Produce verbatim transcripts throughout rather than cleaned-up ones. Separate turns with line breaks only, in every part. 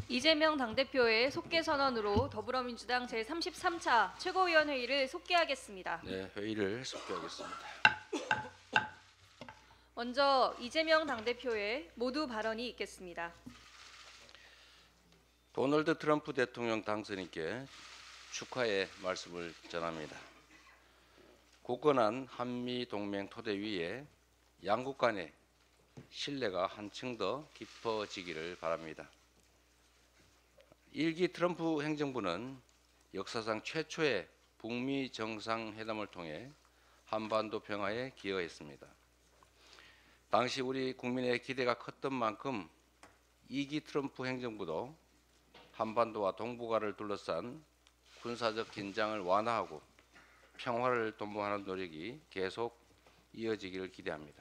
이재명 당대표의 속개 선언으로 더불어민주당 제삼십삼 차 최고위원회의를 속개하겠습니다.
네, 회의를 속개하겠습니다.
먼저 이재명 당대표의 모두 발언이 있겠습니다.
도널드 트럼프 대통령 당선인께 축하의 말씀을 전합니다. 굳건한 한미 동맹 토대 위에 양국 간의 신뢰가 한층 더 깊어지기를 바랍니다. 일기 트럼프 행정부는 역사상 최초의 북미 정상회담을 통해 한반도 평화에 기여했습니다. 당시 우리 국민의 기대가 컸던 만큼 이기 트럼프 행정부도 한반도와 동북아를 둘러싼 군사적 긴장을 완화하고 평화를 도모하는 노력이 계속 이어지기를 기대합니다.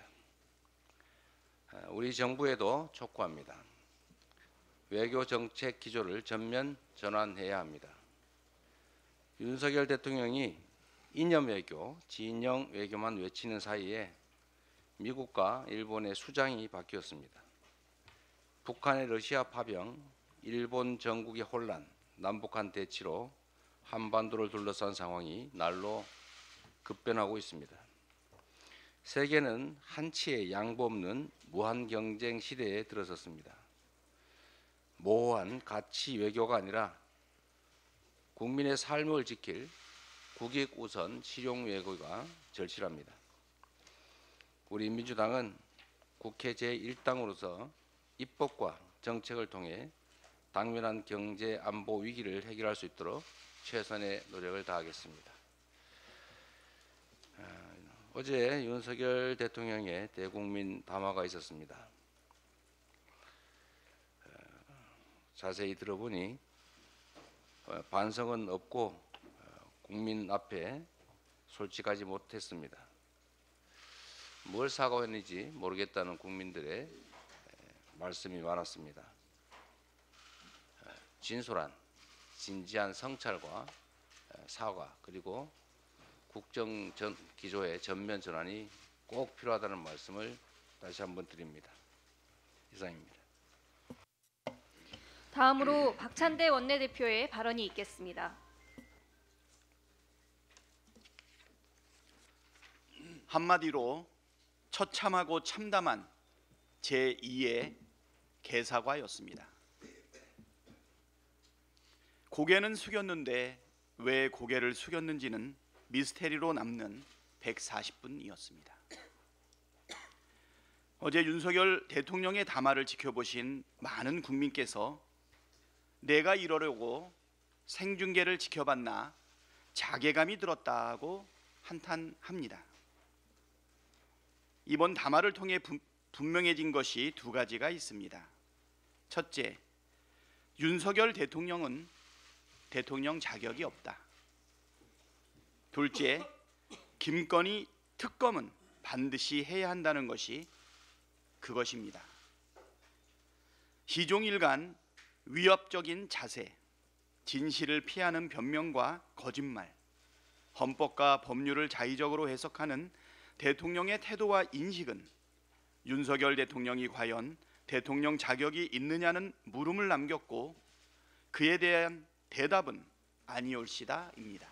우리 정부에도 촉구합니다. 외교 정책 기조를 전면 전환해야 합니다. 윤석열 대통령이 이념 외교, 진영 외교만 외치는 사이에 미국과 일본의 수장이 바뀌었습니다. 북한의 러시아 파병, 일본 전국의 혼란, 남북한 대치로 한반도를 둘러싼 상황이 날로 급변하고 있습니다. 세계는 한치의 양보 없는 무한 경쟁 시대에 들어섰습니다. 모호한 가치 외교가 아니라 국민의 삶을 지킬 국익 우선 실용 외교가 절실합니다. 우리 민주당은 국회 제일 당으로서 입법과 정책을 통해 당면한 경제 안보 위기를 해결할 수 있도록 최선의 노력을 다하겠습니다. 어제 윤석열 대통령의 대국민 담화가 있었습니다. 자세히 들어보니 반성은 없고 국민 앞에 솔직하지 못했습니다. 뭘 사과했는지 모르겠다는 국민들의 말씀이 많았습니다. 진솔한 진지한 성찰과 사과 그리고 국정 전 기조의 전면 전환이 꼭 필요하다는 말씀을 다시 한번 드립니다. 이상입니다.
다음으로 박찬대 원내대표의 발언이 있겠습니다.
한마디로 처참하고 참담한 제이의 개사과였습니다. 고개는 숙였는데 왜 고개를 숙였는지는 미스테리로 남는 백사십 분이었습니다. 어제 윤석열 대통령의 담화를 지켜보신 많은 국민께서 내가 이러려고 생중계를 지켜봤나 자괴감이 들었다고 한탄합니다. 이번 담화를 통해 부, 분명해진 것이 두 가지가 있습니다. 첫째, 윤석열 대통령은 대통령 자격이 없다. 둘째, 김건희 특검은 반드시 해야 한다는 것이 그것입니다. 시종일관 위협적인 자세, 진실을 피하는 변명과 거짓말, 헌법과 법률을 자의적으로 해석하는 대통령의 태도와 인식은 윤석열 대통령이 과연 대통령 자격이 있느냐는 물음을 남겼고 그에 대한 대답은 아니올시다입니다.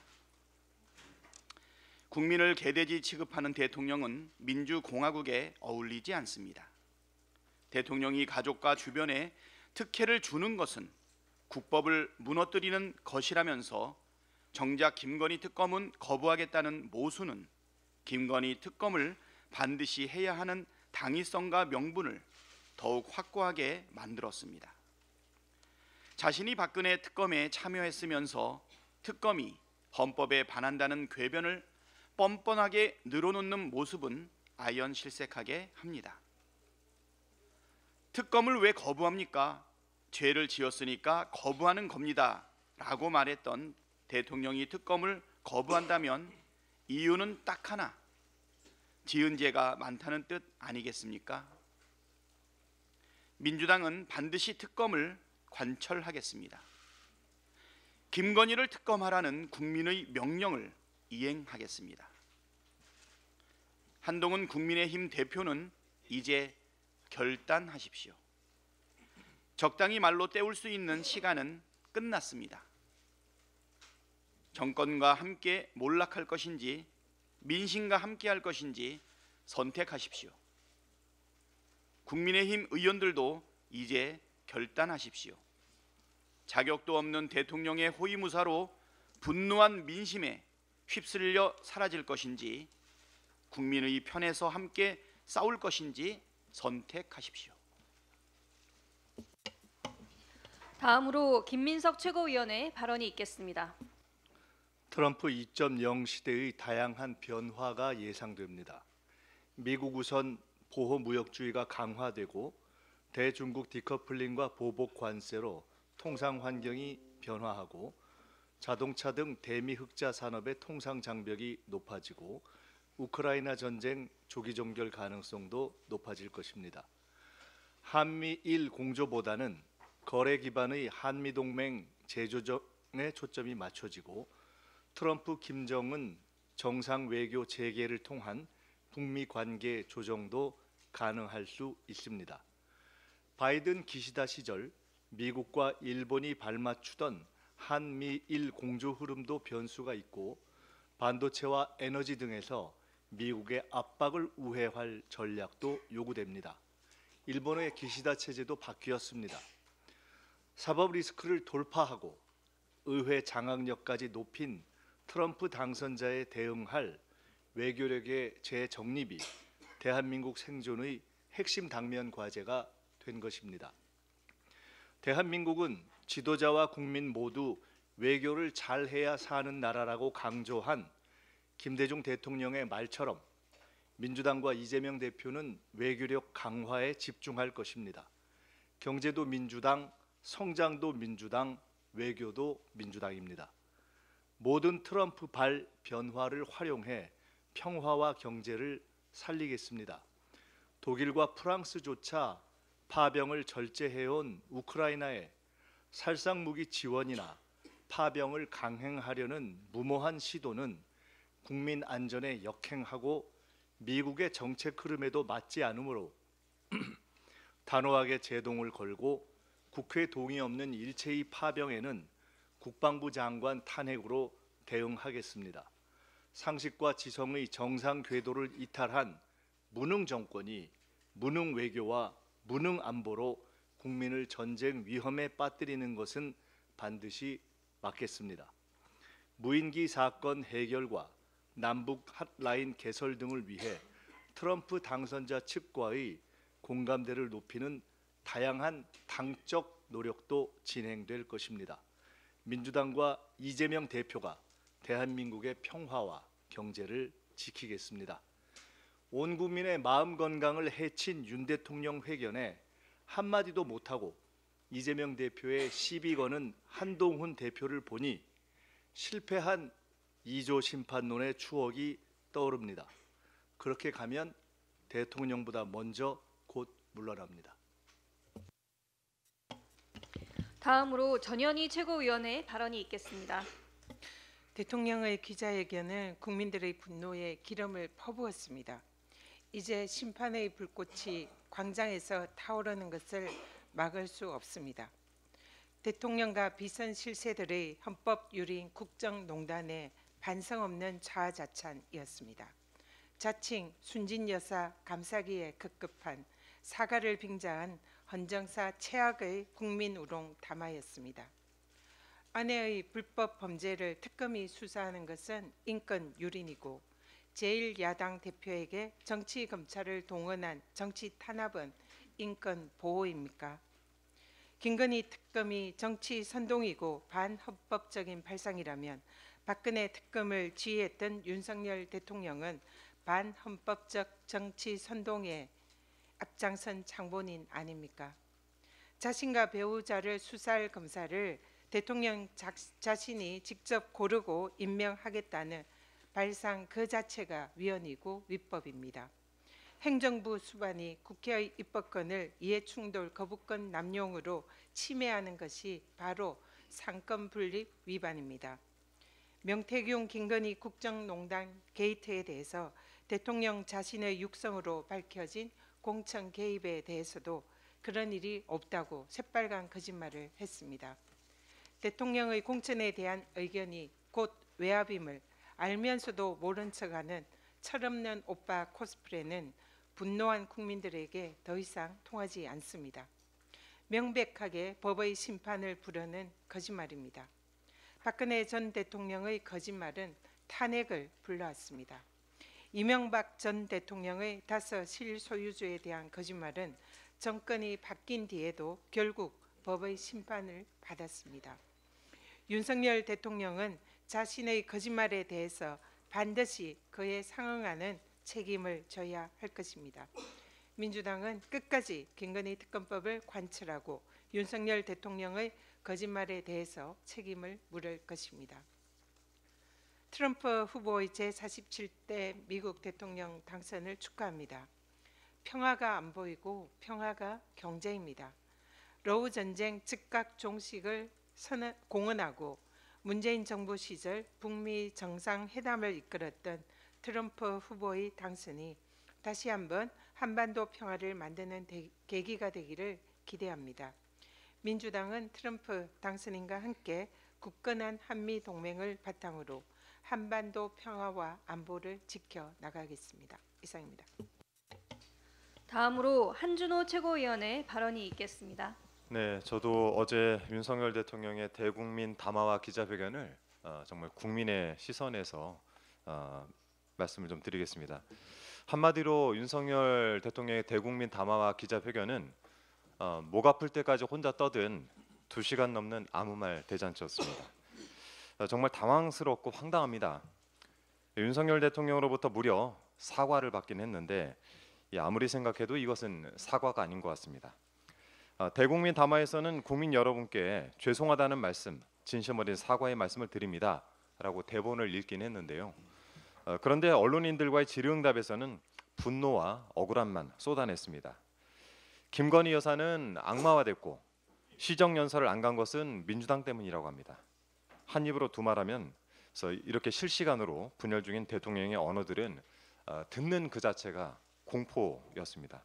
국민을 개돼지 취급하는 대통령은 민주공화국에 어울리지 않습니다. 대통령이 가족과 주변에 특혜를 주는 것은 국법을 무너뜨리는 것이라면서 정작 김건희 특검은 거부하겠다는 모순은 김건희 특검을 반드시 해야 하는 당위성과 명분을 더욱 확고하게 만들었습니다. 자신이 박근혜 특검에 참여했으면서 특검이 헌법에 반한다는 궤변을 뻔뻔하게 늘어놓는 모습은 아연실색하게 합니다. 특검을 왜 거부합니까? 죄를 지었으니까 거부하는 겁니다 라고 말했던 대통령이 특검을 거부한다면 이유는 딱 하나, 지은 죄가 많다는 뜻 아니겠습니까? 민주당은 반드시 특검을 관철하겠습니다. 김건희를 특검하라는 국민의 명령을 이행하겠습니다. 한동훈 국민의힘 대표는 이제 결단하십시오. 적당히 말로 때울 수 있는 시간은 끝났습니다. 정권과 함께 몰락할 것인지 민심과 함께 할 것인지 선택하십시오. 국민의힘 의원들도 이제 결단하십시오. 자격도 없는 대통령의 호위무사로 분노한 민심에 휩쓸려 사라질 것인지 국민의 편에서 함께 싸울 것인지 선택하십시오.
다음으로 김민석 최고위원의 발언이 있겠습니다.
트럼프 이 점 영 시대의 다양한 변화가 예상됩니다. 미국 우선 보호무역주의가 강화되고 대중국 디커플링과 보복 관세로 통상 환경이 변화하고 자동차 등 대미 흑자 산업의 통상 장벽이 높아지고 우크라이나 전쟁 조기 종결 가능성도 높아질 것입니다. 한미일 공조보다는 거래 기반의 한미 동맹 재조정에 초점이 맞춰지고 트럼프 김정은 정상 외교 재개를 통한 북미 관계 조정도 가능할 수 있습니다. 바이든 기시다 시절 미국과 일본이 발맞추던 한미일 공조 흐름도 변수가 있고 반도체와 에너지 등에서 미국의 압박을 우회할 전략도 요구됩니다. 일본의 기시다 체제도 바뀌었습니다. 사법 리스크를 돌파하고 의회 장악력까지 높인 트럼프 당선자에 대응할 외교력의 재정립이 대한민국 생존의 핵심 당면 과제가 된 것입니다. 대한민국은 지도자와 국민 모두 외교를 잘해야 사는 나라라고 강조한 김대중 대통령의 말처럼 민주당과 이재명 대표는 외교력 강화에 집중할 것입니다. 경제도 민주당, 성장도 민주당, 외교도 민주당입니다. 모든 트럼프 발 변화를 활용해 평화와 경제를 살리겠습니다. 독일과 프랑스조차 파병을 절제해온 우크라이나에 살상무기 지원이나 파병을 강행하려는 무모한 시도는 국민 안전에 역행하고 미국의 정책 흐름에도 맞지 않으므로 단호하게 제동을 걸고 국회 동의 없는 일체의 파병에는 국방부 장관 탄핵으로 대응하겠습니다. 상식과 지성의 정상 궤도를 이탈한 무능 정권이 무능 외교와 무능 안보로 국민을 전쟁 위험에 빠뜨리는 것은 반드시 막겠습니다. 무인기 사건 해결과 남북 핫라인 개설 등을 위해 트럼프 당선자 측과의 공감대를 높이는 다양한 당적 노력도 진행될 것입니다. 민주당과 이재명 대표가 대한민국의 평화와 경제를 지키겠습니다. 온 국민의 마음 건강을 해친 윤 대통령 회견에 한마디도 못하고 이재명 대표의 시비 거는 한동훈 대표를 보니 실패한 이조 심판론의 추억이 떠오릅니다. 그렇게 가면 대통령보다 먼저 곧 물러납니다.
다음으로 전현희 최고위원의 발언이 있겠습니다.
대통령의 기자회견은 국민들의 분노에 기름을 퍼부었습니다. 이제 심판의 불꽃이 광장에서 타오르는 것을 막을 수 없습니다. 대통령과 비선 실세들의 헌법 유린 국정농단에 반성 없는 자아자찬이었습니다. 자칭 순진 여사 감싸기에 급급한 사과를 빙자한 헌정사 최악의 국민 우롱 담화였습니다. 아내의 불법 범죄를 특검이 수사하는 것은 인권 유린이고 제일 야당 대표에게 정치 검찰을 동원한 정치 탄압은 인권 보호입니까? 김건희 특검이 정치 선동이고 반헌법적인 발상이라면 박근혜 특검을 지휘했던 윤석열 대통령은 반헌법적 정치 선동에 앞장선 장본인 아닙니까? 자신과 배우자를 수사할 검사를 대통령 자, 자신이 직접 고르고 임명하겠다는 발상 그 자체가 위헌이고 위법입니다. 행정부 수반이 국회의 입법권을 이해충돌 거부권 남용으로 침해하는 것이 바로 상권 분립 위반입니다. 명태균 김건희 국정농단 게이트에 대해서 대통령 자신의 육성으로 밝혀진 공천 개입에 대해서도 그런 일이 없다고 새빨간 거짓말을 했습니다. 대통령의 공천에 대한 의견이 곧 외압임을 알면서도 모른 척하는 철없는 오빠 코스프레는 분노한 국민들에게 더 이상 통하지 않습니다. 명백하게 법의 심판을 부르는 거짓말입니다. 박근혜 전 대통령의 거짓말은 탄핵을 불러왔습니다. 이명박 전 대통령의 다섯 실소유주에 대한 거짓말은 정권이 바뀐 뒤에도 결국 법의 심판을 받았습니다. 윤석열 대통령은 자신의 거짓말에 대해서 반드시 그에 상응하는 책임을 져야 할 것입니다. 민주당은 끝까지 김건희 특검법을 관철하고 윤석열 대통령의 거짓말에 대해서 책임을 물을 것입니다. 트럼프 후보의 제사십칠 대 미국 대통령 당선을 축하합니다. 평화가 안 보이고 평화가 경제입니다. 러우 전쟁 즉각 종식을 선언, 공언하고 문재인 정부 시절 북미 정상회담을 이끌었던 트럼프 후보의 당선이 다시 한번 한반도 평화를 만드는 대, 계기가 되기를 기대합니다. 민주당은 트럼프 당선인과 함께 굳건한 한미 동맹을 바탕으로 한반도 평화와 안보를 지켜 나가겠습니다. 이상입니다.
다음으로 한준호 최고위원의 발언이 있겠습니다.
네, 저도 어제 윤석열 대통령의 대국민 담화와 기자회견을 어, 정말 국민의 시선에서 어, 말씀을 좀 드리겠습니다. 한마디로 윤석열 대통령의 대국민 담화와 기자회견은 어, 목 아플 때까지 혼자 떠든 두 시간 넘는 아무 말 대잔치였습니다. 어, 정말 당황스럽고 황당합니다. 윤석열 대통령으로부터 무려 사과를 받긴 했는데 예, 아무리 생각해도 이것은 사과가 아닌 것 같습니다. 어, 대국민 담화에서는 국민 여러분께 죄송하다는 말씀, 진심 어린 사과의 말씀을 드립니다 라고 대본을 읽긴 했는데요. 어, 그런데 언론인들과의 질의응답에서는 분노와 억울함만 쏟아냈습니다. 김건희 여사는 악마화됐고 시정연설을 안 간 것은 민주당 때문이라고 합니다. 한 입으로 두 말하면 이렇게 실시간으로 분열 중인 대통령의 언어들은 어, 듣는 그 자체가 공포였습니다.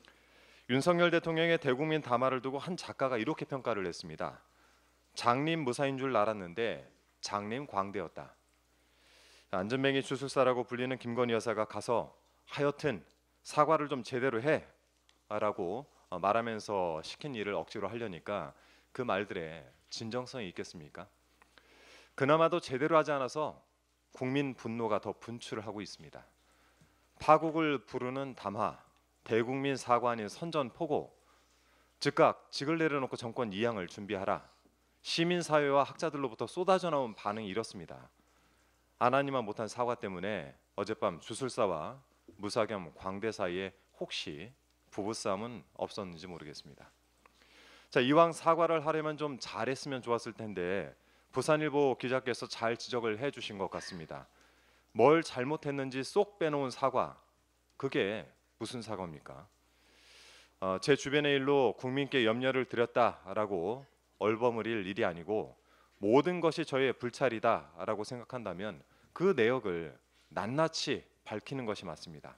윤석열 대통령의 대국민 담화를 두고 한 작가가 이렇게 평가를 했습니다. 장님 무사인 줄 알았는데 장님 광대였다. 안전뱅이 주술사라고 불리는 김건희 여사가 가서 하여튼 사과를 좀 제대로 해 라고 말하면서 시킨 일을 억지로 하려니까 그 말들에 진정성이 있겠습니까? 그나마도 제대로 하지 않아서 국민 분노가 더 분출을 하고 있습니다. 파국을 부르는 담화, 대국민 사과 아닌 선전포고, 즉각 직을 내려놓고 정권 이양을 준비하라. 시민사회와 학자들로부터 쏟아져 나온 반응이 이렇습니다. 안 하니만 못한 사과 때문에 어젯밤 주술사와 무사 겸 광대 사이에 혹시 부부싸움은 없었는지 모르겠습니다. 자, 이왕 사과를 하려면 좀 잘했으면 좋았을 텐데 부산일보 기자께서 잘 지적을 해주신 것 같습니다. 뭘 잘못했는지 쏙 빼놓은 사과, 그게 무슨 사과입니까? 어, 제 주변의 일로 국민께 염려를 드렸다라고 얼버무릴 일이 아니고 모든 것이 저의 불찰이다라고 생각한다면 그 내역을 낱낱이 밝히는 것이 맞습니다.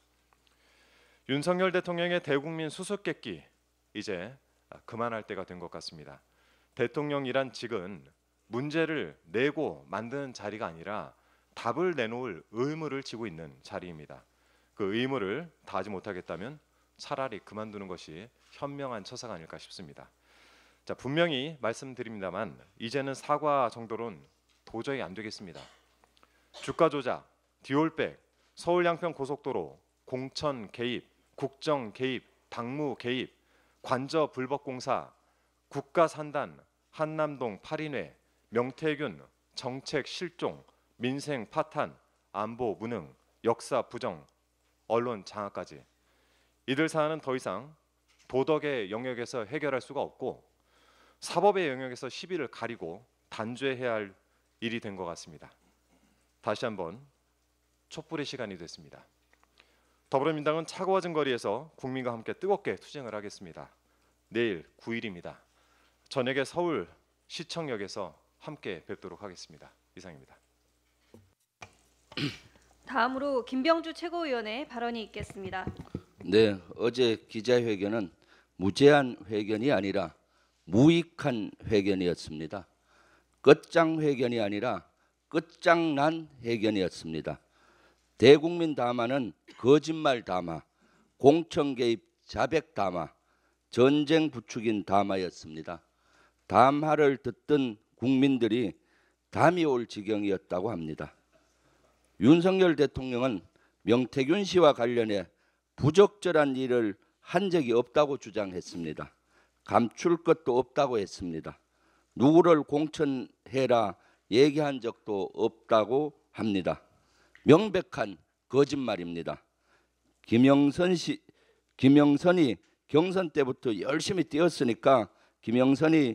윤석열 대통령의 대국민 수수께끼 이제 그만할 때가 된 것 같습니다. 대통령이란 직은 문제를 내고 만드는 자리가 아니라 답을 내놓을 의무를 지고 있는 자리입니다. 그 의무를 다하지 못하겠다면 차라리 그만두는 것이 현명한 처사가 아닐까 싶습니다. 자, 분명히 말씀드립니다만 이제는 사과 정도로는 도저히 안 되겠습니다. 주가 조작, 디올백, 서울 양평 고속도로, 공천 개입, 국정 개입, 당무 개입, 관저 불법 공사, 국가 산단, 한남동 팔인회, 명태균, 정책 실종, 민생 파탄, 안보 무능, 역사 부정, 언론 장악까지 이들 사안은 더 이상 도덕의 영역에서 해결할 수가 없고 사법의 영역에서 시비를 가리고 단죄해야 할 일이 된 것 같습니다. 다시 한번 촛불의 시간이 됐습니다. 더불어민주당은 차고와진 거리에서 국민과 함께 뜨겁게 투쟁을 하겠습니다. 내일 구 일입니다. 저녁에 서울 시청역에서 함께 뵙도록 하겠습니다. 이상입니다.
다음으로 김병주 최고위원의 발언이 있겠습니다.
네, 어제 기자회견은
무제한 회견이 아니라 무익한 회견이었습니다. 끝장 회견이 아니라 끝장난 회견이었습니다. 대국민 담화는 거짓말 담화, 공천 개입 자백 담화, 전쟁 부추긴 담화였습니다. 담화를 듣던 국민들이 담이 올 지경이었다고 합니다. 윤석열 대통령은 명태균 씨와 관련해 부적절한 일을 한 적이 없다고 주장했습니다. 감출 것도 없다고 했습니다. 누구를 공천해라 얘기한 적도 없다고 합니다. 명백한 거짓말입니다. 김영선 씨, 김영선이 경선 때부터 열심히 뛰었으니까 김영선이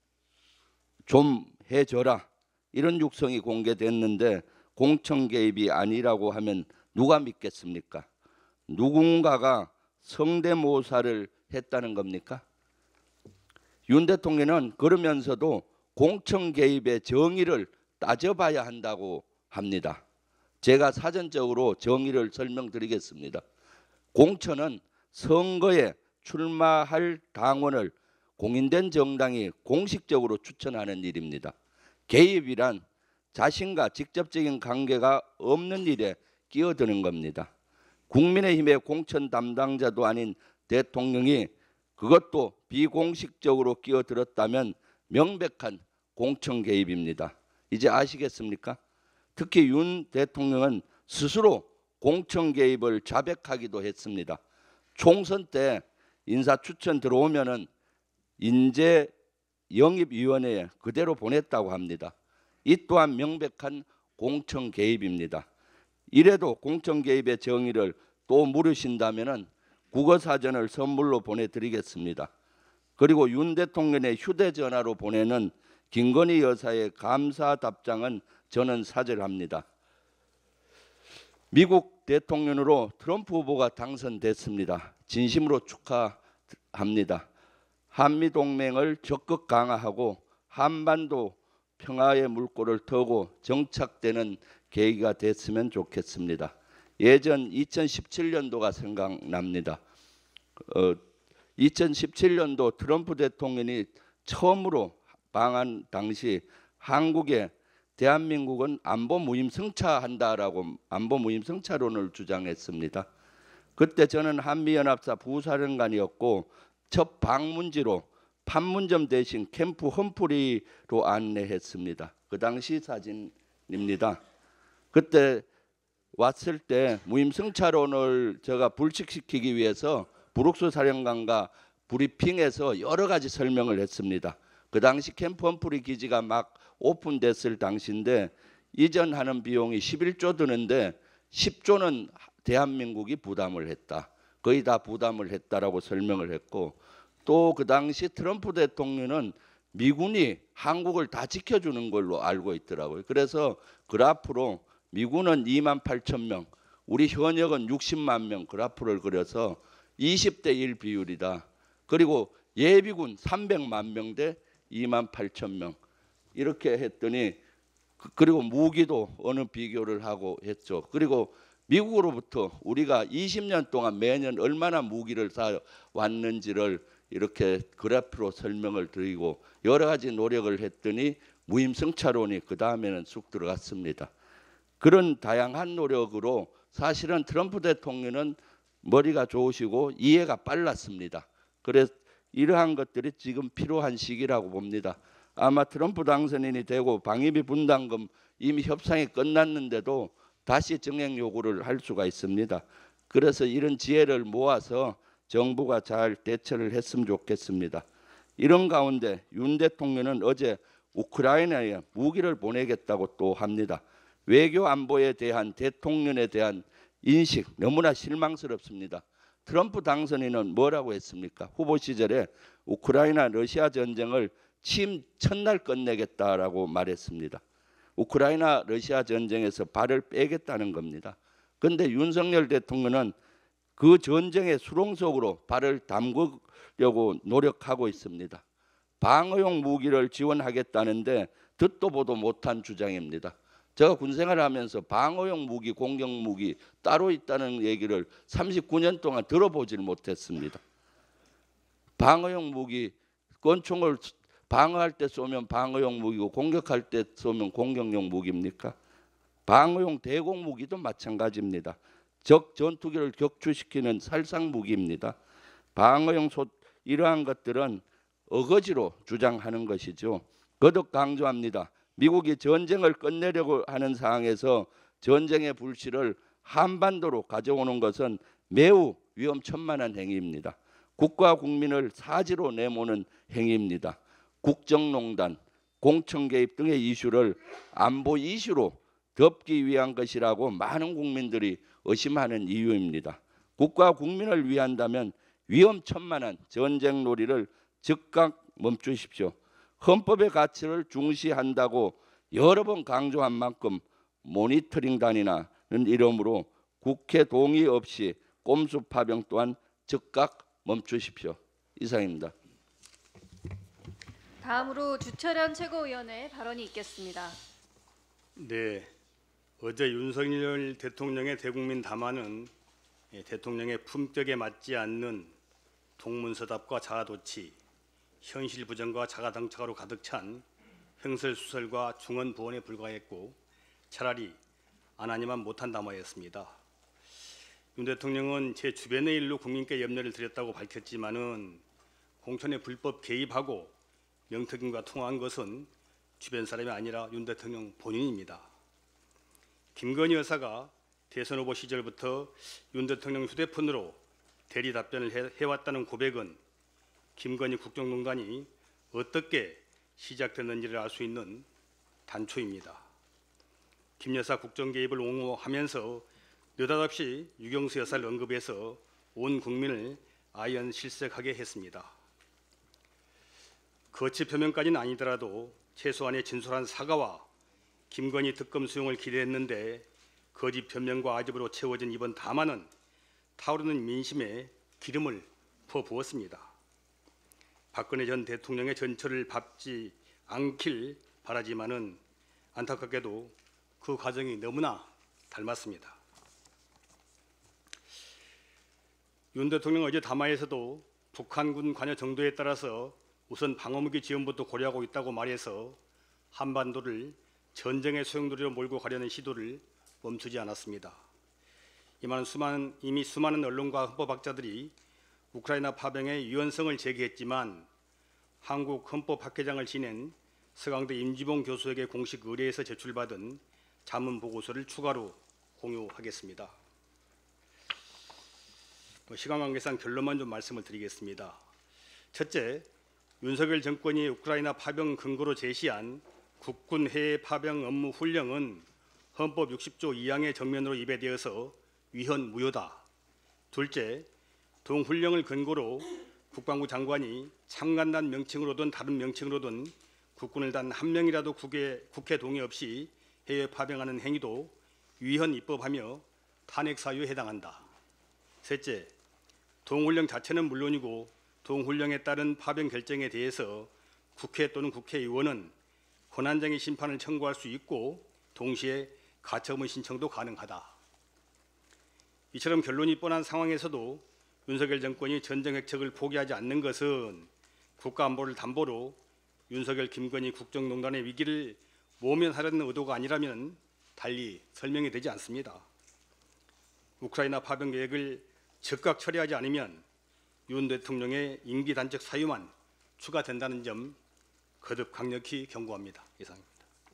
좀 해줘라 이런 육성이 공개됐는데 공천 개입이 아니라고 하면 누가 믿겠습니까? 누군가가 성대모사를 했다는 겁니까? 윤 대통령은 그러면서도 공천 개입의 정의를 따져봐야 한다고 합니다. 제가 사전적으로 정의를 설명드리겠습니다. 공천은 선거에 출마할 당원을 공인된 정당이 공식적으로 추천하는 일입니다. 개입이란 자신과 직접적인 관계가 없는 일에 끼어드는 겁니다. 국민의힘의 공천 담당자도 아닌 대통령이 그것도 비공식적으로 끼어들었다면 명백한 공천 개입입니다. 이제 아시겠습니까? 특히 윤 대통령은 스스로 공천 개입을 자백하기도 했습니다. 총선 때 인사 추천 들어오면은 인재 영입위원회에 그대로 보냈다고 합니다. 이 또한 명백한 공천 개입입니다. 이래도 공천 개입의 정의를 또 물으신다면은 국어사전을 선물로 보내드리겠습니다. 그리고 윤 대통령의 휴대전화로 보내는 김건희 여사의 감사 답장은 저는 사절합니다. 미국 대통령으로 트럼프 후보가 당선됐습니다. 진심으로 축하합니다. 한미동맹을 적극 강화하고 한반도 평화의 물꼬를 터고 정착되는 계기가 됐으면 좋겠습니다. 예전 이천십칠 년도가 생각납니다. 어, 이천십칠 년도 트럼프 대통령이 처음으로 방한 당시 한국에 대한민국은 안보 무임승차한다라고 안보 무임승차론을 주장했습니다. 그때 저는 한미연합사 부사령관이었고 첫 방문지로 판문점 대신 캠프 험프리로 안내했습니다. 그 당시 사진입니다. 그때 왔을 때 무임승차론을 제가 불식시키기 위해서 브룩스 사령관과 브리핑에서 여러 가지 설명을 했습니다. 그 당시 캠프 험프리 기지가 막 오픈됐을 당시인데 이전하는 비용이 십일조 드는데 십조는 대한민국이 부담을 했다. 거의 다 부담을 했다라고 설명을 했고 또 그 당시 트럼프 대통령은 미군이 한국을 다 지켜주는 걸로 알고 있더라고요. 그래서 그래프로 미군은 이만 팔천 명, 우리 현역은 육십만 명 그래프를 그려서 이십 대 일 비율이다. 그리고 예비군 삼백만 명 대 이만 팔천 명 이렇게 했더니 그리고 무기도 어느 비교를 하고 했죠. 그리고 미국으로부터 우리가 이십 년 동안 매년 얼마나 무기를 사 왔는지를 이렇게 그래프로 설명을 드리고 여러 가지 노력을 했더니 무임승차론이 그 다음에는 쑥 들어갔습니다. 그런 다양한 노력으로 사실은 트럼프 대통령은 머리가 좋으시고 이해가 빨랐습니다. 그래서 이러한 것들이 지금 필요한 시기라고 봅니다. 아마 트럼프 당선인이 되고 방위비 분담금 이미 협상이 끝났는데도 다시 정액 요구를 할 수가 있습니다. 그래서 이런 지혜를 모아서 정부가 잘 대처를 했으면 좋겠습니다. 이런 가운데 윤 대통령은 어제 우크라이나에 무기를 보내겠다고 또 합니다. 외교 안보에 대한 대통령에 대한 인식 너무나 실망스럽습니다. 트럼프 당선인은 뭐라고 했습니까? 후보 시절에 우크라이나 러시아 전쟁을 취임 첫날 끝내겠다라고 말했습니다. 우크라이나 러시아 전쟁에서 발을 빼겠다는 겁니다. 그런데 윤석열 대통령은 그 전쟁의 수렁 속으로 발을 담그려고 노력하고 있습니다. 방어용 무기를 지원하겠다는데 듣도 보도 못한 주장입니다. 제가 군생활을 하면서 방어용 무기, 공격 무기 따로 있다는 얘기를 삼십구 년 동안 들어보질 못했습니다. 방어용 무기, 권총을 방어할 때 쏘면 방어용 무기고 공격할 때 쏘면 공격용 무기입니까? 방어용 대공 무기도 마찬가지입니다. 적 전투기를 격추시키는 살상 무기입니다. 방어용 소 이러한 것들은 어거지로 주장하는 것이죠. 거듭 강조합니다. 미국이 전쟁을 끝내려고 하는 상황에서 전쟁의 불씨를 한반도로 가져오는 것은 매우 위험천만한 행위입니다. 국가 국민을 사지로 내모는 행위입니다. 국정농단, 공천 개입 등의 이슈를 안보 이슈로 덮기 위한 것이라고 많은 국민들이 의심하는 이유입니다. 국가 국민을 위한다면 위험천만한 전쟁 놀이를 즉각 멈추십시오. 헌법의 가치를 중시한다고 여러 번 강조한 만큼 모니터링단이라는 이름으로 국회 동의 없이 꼼수 파병 또한 즉각 멈추십시오. 이상입니다.
다음으로 주철현 최고위원의 발언이 있겠습니다.
네, 어제 윤석열 대통령의 대국민 담화는 대통령의 품격에 맞지 않는 동문서답과 자아도취, 현실 부정과 자가당착으로 가득 찬 횡설수설과 중언부언에 불과했고 차라리 안 하니만 못한 담화였습니다. 윤 대통령은 제 주변의 일로 국민께 염려를 드렸다고 밝혔지만은 공천에 불법 개입하고 명태균과 통화한 것은 주변 사람이 아니라 윤 대통령 본인입니다. 김건희 여사가 대선 후보 시절부터 윤 대통령 휴대폰으로 대리 답변을 해, 해왔다는 고백은 김건희 국정농단이 어떻게 시작됐는지를 알 수 있는 단초입니다. 김 여사 국정 개입을 옹호하면서 느닷없이 유경수 여사를 언급해서 온 국민을 아연실색하게 했습니다. 거치 표명까지는 아니더라도 최소한의 진솔한 사과와 김건희 특검 수용을 기대했는데 거짓 변명과 아집으로 채워진 이번 담화는 타오르는 민심에 기름을 퍼부었습니다. 박근혜 전 대통령의 전철을 밟지 않길 바라지만은 안타깝게도 그 과정이 너무나 닮았습니다. 윤 대통령 어제 담화에서도 북한군 관여 정도에 따라서 우선 방어무기 지원부터 고려하고 있다고 말해서 한반도를 전쟁의 소용돌이로 몰고 가려는 시도를 멈추지 않았습니다. 이만 수많은, 이미 수많은 언론과 헌법학자들이 우크라이나 파병의 유연성을 제기했지만 한국 헌법학회장을 지낸 서강대 임지봉 교수에게 공식 의뢰해서 제출받은 자문 보고서를 추가로 공유하겠습니다. 시간 관계상 결론만 좀 말씀을 드리겠습니다. 첫째, 윤석열 정권이 우크라이나 파병 근거로 제시한 국군 해외 파병 업무 훈령은 헌법 육십 조 이 항의 정면으로 위배되어서 위헌 무효다. 둘째, 동훈령을 근거로 국방부 장관이 창간단 명칭으로든 다른 명칭으로든 국군을 단 한 명이라도 국회, 국회 동의 없이 해외 파병하는 행위도 위헌 입법하며 탄핵 사유에 해당한다. 셋째, 동훈령 자체는 물론이고 동훈령에 따른 파병 결정에 대해서 국회 또는 국회의원은 권한쟁의 심판을 청구할 수 있고 동시에 가처분 신청도 가능하다. 이처럼 결론이 뻔한 상황에서도 윤석열 정권이 전쟁 획책을 포기하지 않는 것은 국가안보를 담보로 윤석열 김건희 국정농단의 위기를 모면하려는 의도가 아니라면 달리 설명이 되지 않습니다. 우크라이나 파병 계획을 즉각 처리하지 않으면 윤 대통령의 임기 단축 사유만 추가된다는 점 거듭 강력히 경고합니다. 이상입니다.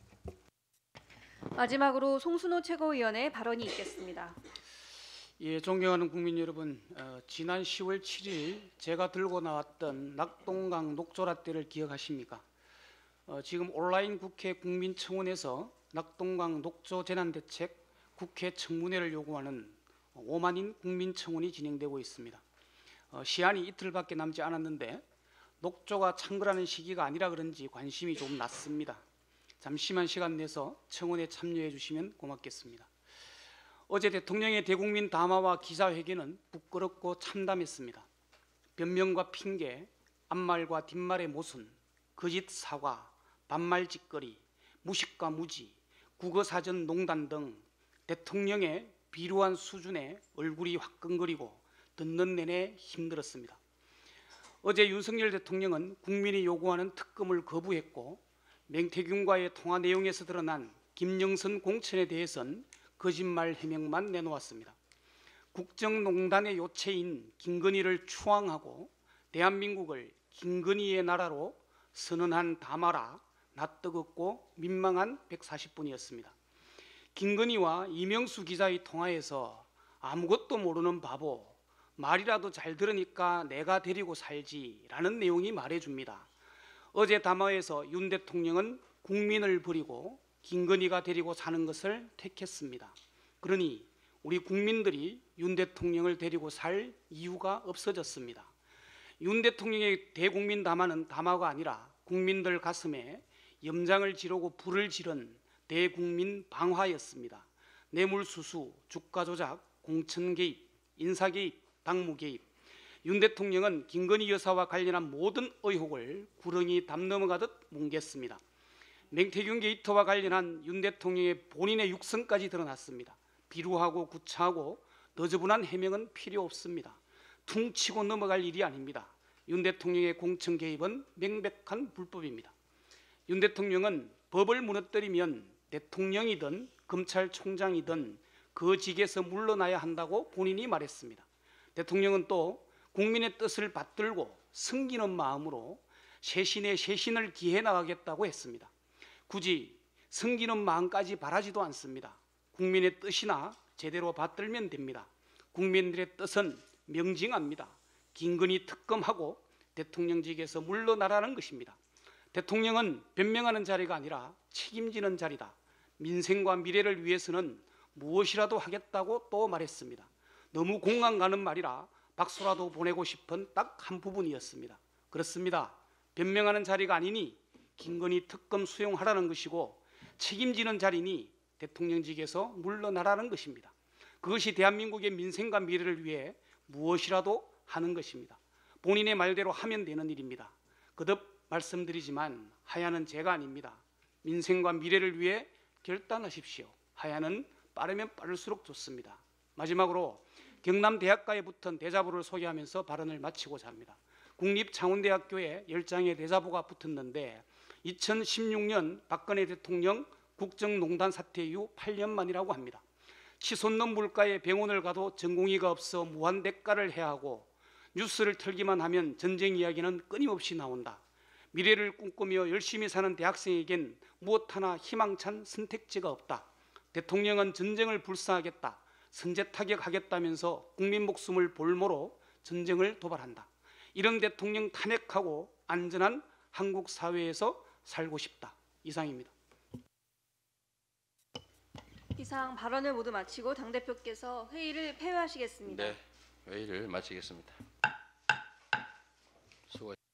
마지막으로 송순호 최고위원의 발언이 있겠습니다.
예, 존경하는 국민 여러분, 어, 지난 시월 칠일 제가 들고 나왔던 낙동강 녹조라떼를 기억하십니까? 어, 지금 온라인 국회 국민청원에서 낙동강 녹조 재난대책 국회 청문회를 요구하는 오만인 국민청원이 진행되고 있습니다. 어, 시한이 이틀밖에 남지 않았는데 녹조가 창궐하는 시기가 아니라 그런지 관심이 좀 낮습니다. 잠시만 시간 내서 청원에 참여해 주시면 고맙겠습니다. 어제 대통령의 대국민 담화와 기자회견은 부끄럽고 참담했습니다. 변명과 핑계, 앞말과 뒷말의 모순, 거짓 사과, 반말 짓거리, 무식과 무지, 국어사전 농단 등 대통령의 비루한 수준의 얼굴이 화끈거리고 듣는 내내 힘들었습니다. 어제 윤석열 대통령은 국민이 요구하는 특검을 거부했고 맹태균과의 통화 내용에서 드러난 김영선 공천에 대해선 거짓말 해명만 내놓았습니다. 국정농단의 요체인 김건희를 추앙하고 대한민국을 김건희의 나라로 선언한 담화라 낯뜨겁고 민망한 백사십 분이었습니다. 김건희와 이명수 기자의 통화에서 아무것도 모르는 바보, 말이라도 잘 들으니까 내가 데리고 살지라는 내용이 말해줍니다. 어제 담화에서 윤 대통령은 국민을 버리고 김건희가 데리고 사는 것을 택했습니다. 그러니 우리 국민들이 윤 대통령을 데리고 살 이유가 없어졌습니다. 윤 대통령의 대국민 담화는 담화가 아니라 국민들 가슴에 염장을 지르고 불을 지른 대국민 방화였습니다. 뇌물수수, 주가 조작, 공천 개입, 인사 개입, 당무 개입. 윤 대통령은 김건희 여사와 관련한 모든 의혹을 구렁이 담 넘어가듯 뭉갰습니다. 맹태균 게이트와 관련한 윤 대통령의 본인의 육성까지 드러났습니다. 비루하고 구차하고 너저분한 해명은 필요 없습니다. 퉁치고 넘어갈 일이 아닙니다. 윤 대통령의 공천 개입은 명백한 불법입니다. 윤 대통령은 법을 무너뜨리면 대통령이든 검찰총장이든 그 직에서 물러나야 한다고 본인이 말했습니다. 대통령은 또 국민의 뜻을 받들고 섬기는 마음으로 쇄신에 쇄신을 기해 나가겠다고 했습니다. 굳이 섬기는 마음까지 바라지도 않습니다. 국민의 뜻이나 제대로 받들면 됩니다. 국민들의 뜻은 명징합니다. 김건희 특검하고 대통령직에서 물러나라는 것입니다. 대통령은 변명하는 자리가 아니라 책임지는 자리다. 민생과 미래를 위해서는 무엇이라도 하겠다고 또 말했습니다. 너무 공감 가는 말이라 박수라도 보내고 싶은 딱 한 부분이었습니다. 그렇습니다. 변명하는 자리가 아니니 김건희 특검 수용하라는 것이고 책임지는 자리니 대통령직에서 물러나라는 것입니다. 그것이 대한민국의 민생과 미래를 위해 무엇이라도 하는 것입니다. 본인의 말대로 하면 되는 일입니다. 거듭 말씀드리지만 하야는 제가 아닙니다. 민생과 미래를 위해 결단하십시오. 하야는 빠르면 빠를수록 좋습니다. 마지막으로 경남대학가에 붙은 대자보를 소개하면서 발언을 마치고자 합니다. 국립창원대학교에 열 장의 대자보가 붙었는데 이천십육 년 박근혜 대통령 국정농단 사태 이후 팔 년 만이라고 합니다. 치솟는 물가에 병원을 가도 전공의가 없어 무한 대가를 해야 하고 뉴스를 틀기만 하면 전쟁 이야기는 끊임없이 나온다. 미래를 꿈꾸며 열심히 사는 대학생에겐 무엇 하나 희망찬 선택지가 없다. 대통령은 전쟁을 불사하겠다. 선제타격하겠다면서 국민 목숨을 볼모로 전쟁을 도발한다. 이런 대통령 탄핵하고 안전한 한국 사회에서 살고 싶다. 이상입니다.
이상 발언을 모두 마치고 당대표께서 회의를 폐회하시겠습니다.
네, 회의를 마치겠습니다. 수고.